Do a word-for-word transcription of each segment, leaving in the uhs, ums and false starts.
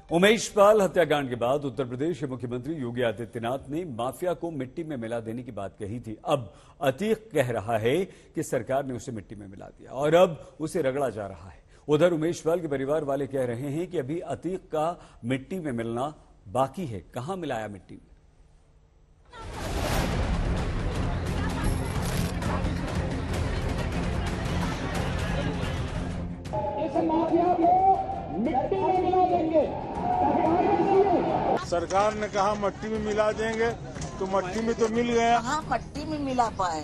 उमेश पाल हत्याकांड के बाद उत्तर प्रदेश के मुख्यमंत्री योगी आदित्यनाथ ने माफिया को मिट्टी में मिला देने की बात कही थी। अब अतीक कह रहा है कि सरकार ने उसे मिट्टी में मिला दिया और अब उसे रगड़ा जा रहा है। उधर उमेश पाल के परिवार वाले कह रहे हैं कि अभी अतीक का मिट्टी में मिलना बाकी है। कहां मिलाया मिट्टी में? इस माफिया को मिट्टी में मिला देंगे। सरकार ने कहा मट्टी में मिला देंगे, तो मट्टी में तो मिल गया। हाँ, मट्टी में मिला पाए।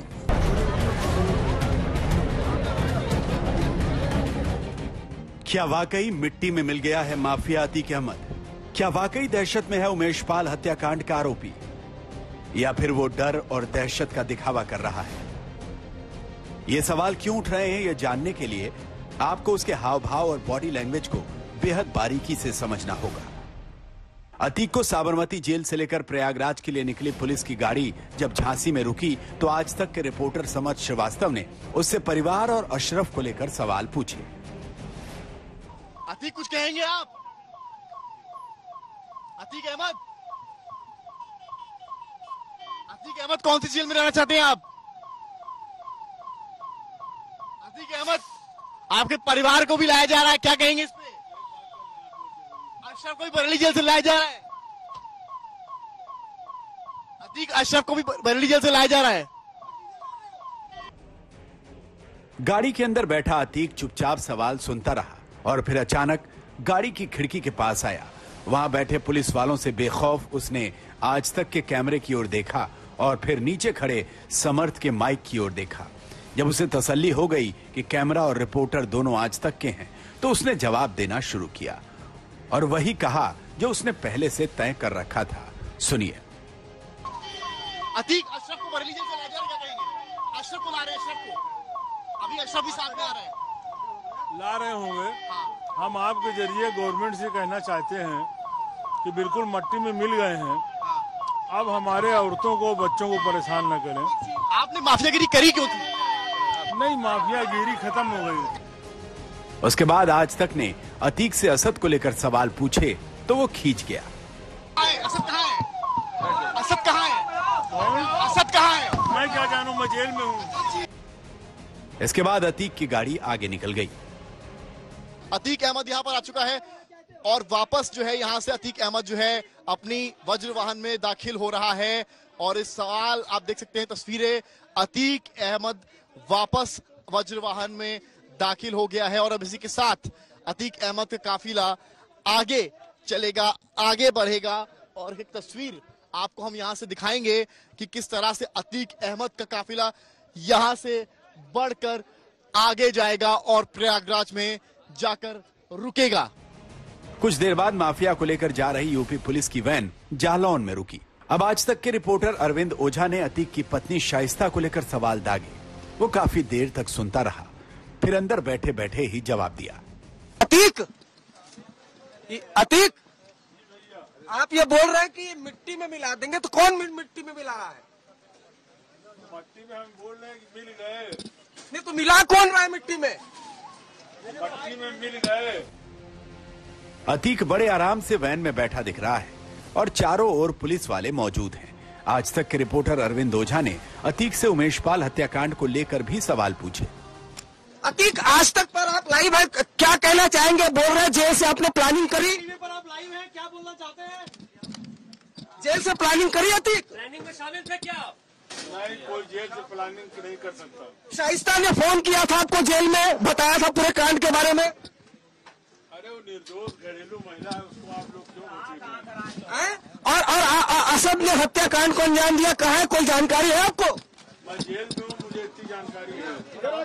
क्या वाकई मिट्टी में मिल गया है माफिया अतीक अहमद? क्या वाकई दहशत में है उमेश पाल हत्याकांड का आरोपी, या फिर वो डर और दहशत का दिखावा कर रहा है? ये सवाल क्यों उठ रहे हैं, ये जानने के लिए आपको उसके हाव भाव और बॉडी लैंग्वेज को बेहद बारीकी से समझना होगा। अतीक को साबरमती जेल से लेकर प्रयागराज के लिए निकली पुलिस की गाड़ी जब झांसी में रुकी तो आज तक के रिपोर्टर समर्थ श्रीवास्तव ने उससे परिवार और अशरफ को लेकर सवाल पूछे। अतीक, कुछ कहेंगे आप? अतीक अहमद, अतीक अहमद कौन सी जेल में रहना चाहते हैं आप? अतीक अहमद, आपके परिवार को भी लाया जा रहा है, क्या कहेंगे इस पे? अशरफ को भी बरेली जेल से लाया जा रहा है। अतीक, अशरफ को भी बरेली जेल से लाया जा रहा है। गाड़ी के अंदर बैठा अतीक चुपचाप सवाल सुनता रहा और फिर अचानक गाड़ी की खिड़की के पास आया। वहां बैठे पुलिस वालों से बेखौफ उसने आज तक के कैमरे की ओर देखा और फिर नीचे खड़े समर्थ के माइक की ओर देखा। जब उसे तसल्ली हो गई कि कैमरा और रिपोर्टर दोनों आज तक के हैं तो उसने जवाब देना शुरू किया और वही कहा जो उसने पहले से तय कर रखा था। सुनिए। अतीक, अशरफ को बरेली जेल से लाया जा रहा है, क्या कहेंगे? अशरफ को ला रहे हैं, अशरफ को अभी अशरफ भी साथ में आ रहे हैं। ला रहे होंगे। हम आपके जरिए गवर्नमेंट से कहना चाहते हैं कि बिल्कुल मट्टी में मिल गए हैं। अब हमारे औरतों को, बच्चों को परेशान न करें। आपने माफियागिरी करी क्यों थी? नहीं, माफियागिरी खत्म हो गई। उसके बाद आज तक ने अतीक से असद को लेकर सवाल पूछे तो वो खींच गया। असद कहाँ है? असद कहाँ है? असद कहाँ है? मैं क्या जानूं, मैं जेल में हूँ। इसके बाद अतीक की गाड़ी आगे निकल गई। अतीक अहमद यहाँ पर आ चुका है और वापस जो है यहाँ से अतीक अहमद जो है अपनी वज्र वाहन में दाखिल हो रहा है। और इस सवाल आप देख सकते हैं तस्वीरें, अतीक अहमद वापस वज्र वाहन में दाखिल हो गया है और अब इसी के साथ अतीक अहमद का काफिला आगे चलेगा, आगे बढ़ेगा। और एक तस्वीर आपको हम यहाँ से दिखाएंगे कि किस तरह से अतीक अहमद का काफिला यहाँ से बढ़कर आगे जाएगा और प्रयागराज में जाकर रुकेगा। कुछ देर बाद माफिया को लेकर जा रही यूपी पुलिस की वैन जालौन में रुकी। अब आज तक के रिपोर्टर अरविंद ओझा ने अतीक की पत्नी शाइस्ता को लेकर सवाल दागे। वो काफी देर तक सुनता रहा, फिर अंदर बैठे बैठे ही जवाब दिया। अतीक, अतीक, आप ये बोल रहे हैं कि मिट्टी में मिला देंगे, तो कौन मिट्टी में मिला रहा है? मट्टी में हम बोल रहे हैं कि मिल गए। नहीं तो मिला कौन रहा है मिट्टी में? मट्टी में मिल गए। अतीक बड़े आराम से वैन में बैठा दिख रहा है और चारों ओर पुलिस वाले मौजूद हैं। आज तक के रिपोर्टर अरविंद ओझा ने अतीक से उमेश पाल हत्याकांड को लेकर भी सवाल पूछे। अतीक, आज तक पर आप लाइव है, क्या कहना चाहेंगे? बोल रहे हैं जेल से आपने प्लानिंग करी। पर आप लाइव हैं, क्या बोलना चाहते हैं? जेल से प्लानिंग करी अतीक? प्लानिंग में शामिल थे क्या? नहीं, कोई जेल से प्लानिंग नहीं कर सकता। शाइस्ता ने फोन किया था आपको जेल में, बताया था पूरे कांड के बारे में? अरे वो निर्दोष घरेलू महिला है, उसको आप लोग क्यों है? और और असद ने हत्याकांड को अंजाम दिया, कहा है? कोई जानकारी है आपको? मैं जेल में हूँ, मुझे इतनी जानकारी है।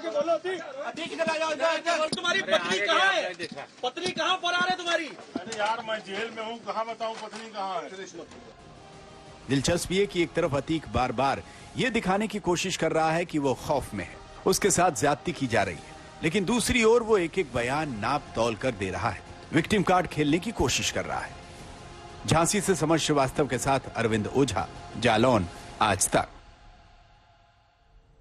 तुम्हारी पत्नी कहाँ है? पत्नी कहाँ पर आ रहे तुम्हारी? अरे यार, मैं जेल में हूँ, कहाँ बताऊँ पत्नी कहाँ है? दिलचस्प ये कि एक तरफ अतीक बार बार ये दिखाने की कोशिश कर रहा है कि वो खौफ में है, उसके साथ ज्यादती की जा रही है, लेकिन दूसरी ओर वो एक एक बयान नाप तौल कर दे रहा है, विक्टिम कार्ड खेलने की कोशिश कर रहा है। झांसी से समर्थ श्रीवास्तव के साथ अरविंद ओझा, जालौन, आज तक।